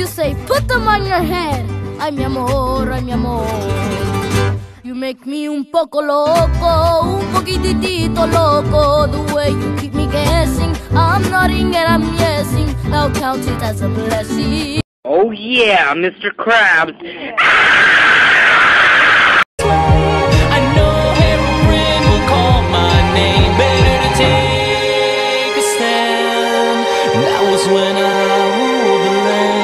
You say, put them on your head. Ay, mi amor, ay, mi amor. You make me un poco loco, un poquitito loco. The way you keep me guessing, I'm nodding and I'm yesing. Now count it as a blessing. Oh yeah, Mr. Krabs. I know every friend will call my name. Better to take a stand. And that was when I ruled the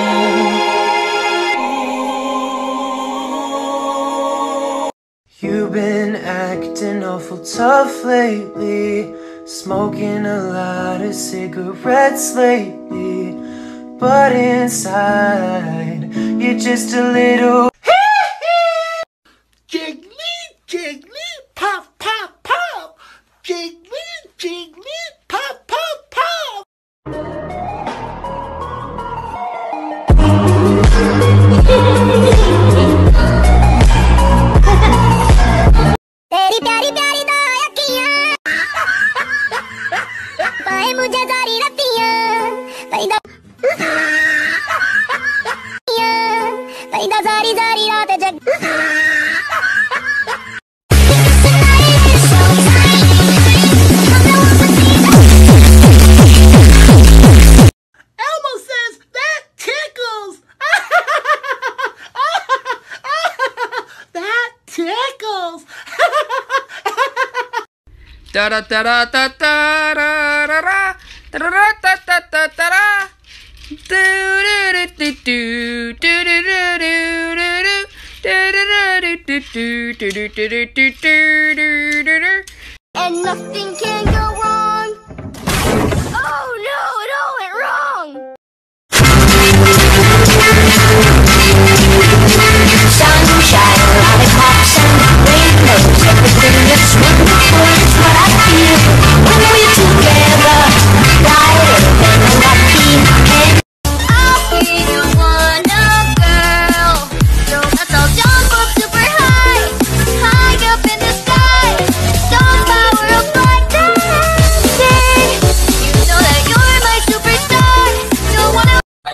land. You've been acting awful tough lately, smoking a lot of cigarettes lately, but inside you're just a little jiggly, jiggly, pop, pop, pop. Jiggly, jiggly, pop, pop, pop. तेरी प्यारी प्यारी दो अखियां पाए मुझे सारी रतियां पैदा सारी सारी रात जग Elmo says that tickles. That tickles. Da da da da da da da da da da da da da da da. Do do do do do do do do do do do. And nothing can go wrong. Oh no, it all went wrong. sunshine, lollipops and rainbows, everything that's wonderful is what I feel when we're together, brighter than a lucky and I'll be your wonder girl. Don't let us jump up super high, high up in the sky. Don't power apart dancing. You know that you're my superstar. Don't wanna.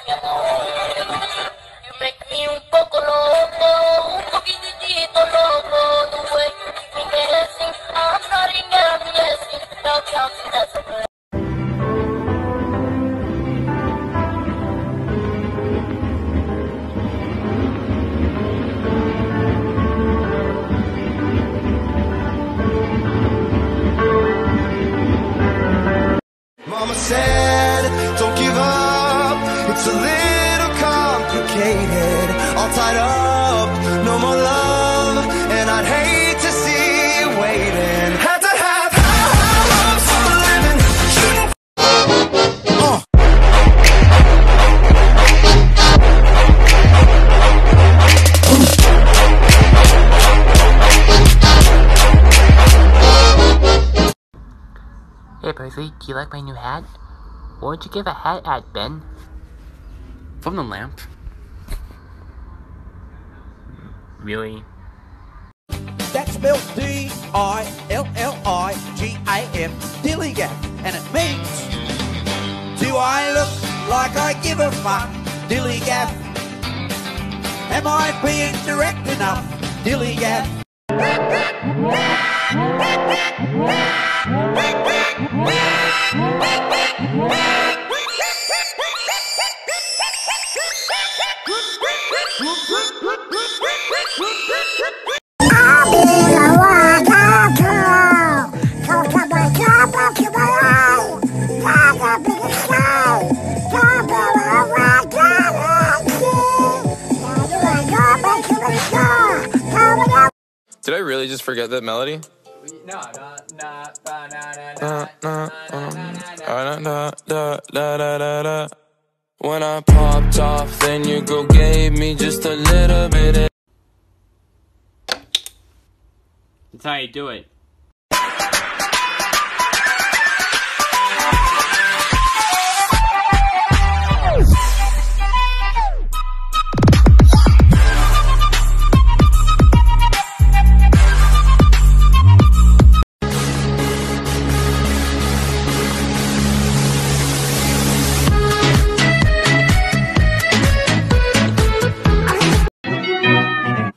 You make me un poco loco, un poquitito loco. The way you keep me guessing, I'm nodding and I'm yesing. Now counting that's a blessing. Mama said, don't give up, it's a little complicated, all tied up, no more love, and I'd hate to see you waiting. Had to have hopes for a living. Hey Percy, do you like my new hat? What would you give a hat at, Ben? From the lamp. Really? That's spelled D-I-L-L-I-G-A-F, Dilligaff, and it means, do I look like I give a fuck? Dilligaff. Am I being direct enough? Dilligaff. Did I really just forget that melody? No. When I popped off, then you go gave me just a little bit of. That's how you do it.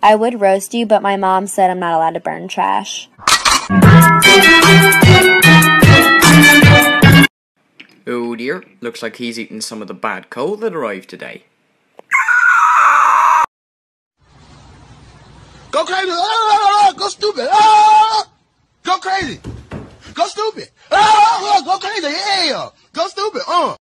I would roast you, but my mom said I'm not allowed to burn trash. Oh dear, looks like he's eaten some of the bad coal that arrived today. Go crazy! Ah, go stupid! Ah, go crazy! Go stupid! Ah, go crazy! Yeah! Go stupid!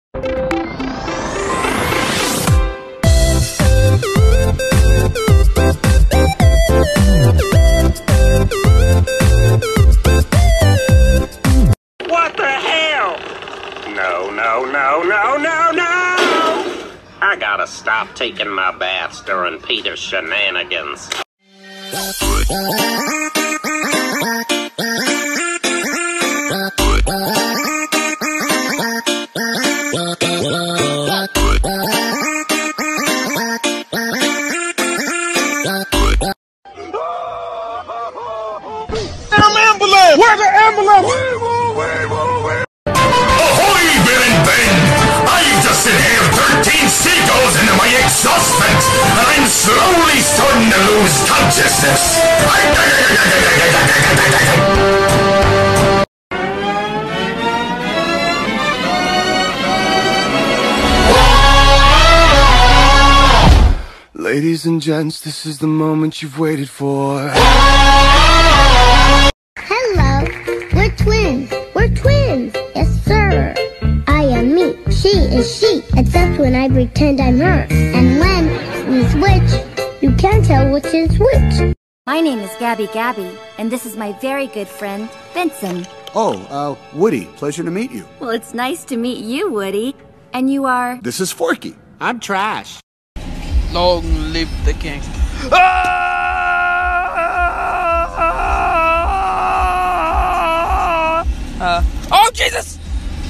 What the hell? No, no, no, no, no, no! I gotta stop taking my baths during Peter's shenanigans. Where's the ambulance? Ahoy, Bill and Ben! I've just inhaled 13 seagulls into my exhaust vent, and I'm slowly starting to lose consciousness. Ladies and gents, this is the moment you've waited for. Hello, we're twins. We're twins. Yes, sir. I am me. She is she. Except when I pretend I'm her. And when we switch, you can't tell which is which. My name is Gabby, and this is my very good friend, Vincent. Oh, Woody. Pleasure to meet you. Well, it's nice to meet you, Woody. And you are? This is Forky. I'm Trash. Long live the king. Oh, Jesus!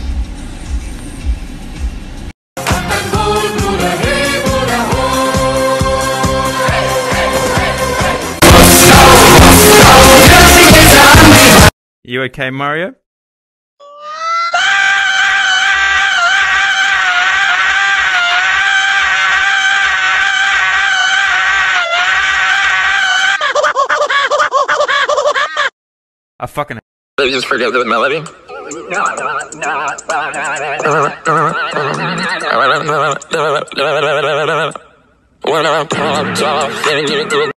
You okay, Mario? I fucking. Did you just forget the melody? When I popped off, then you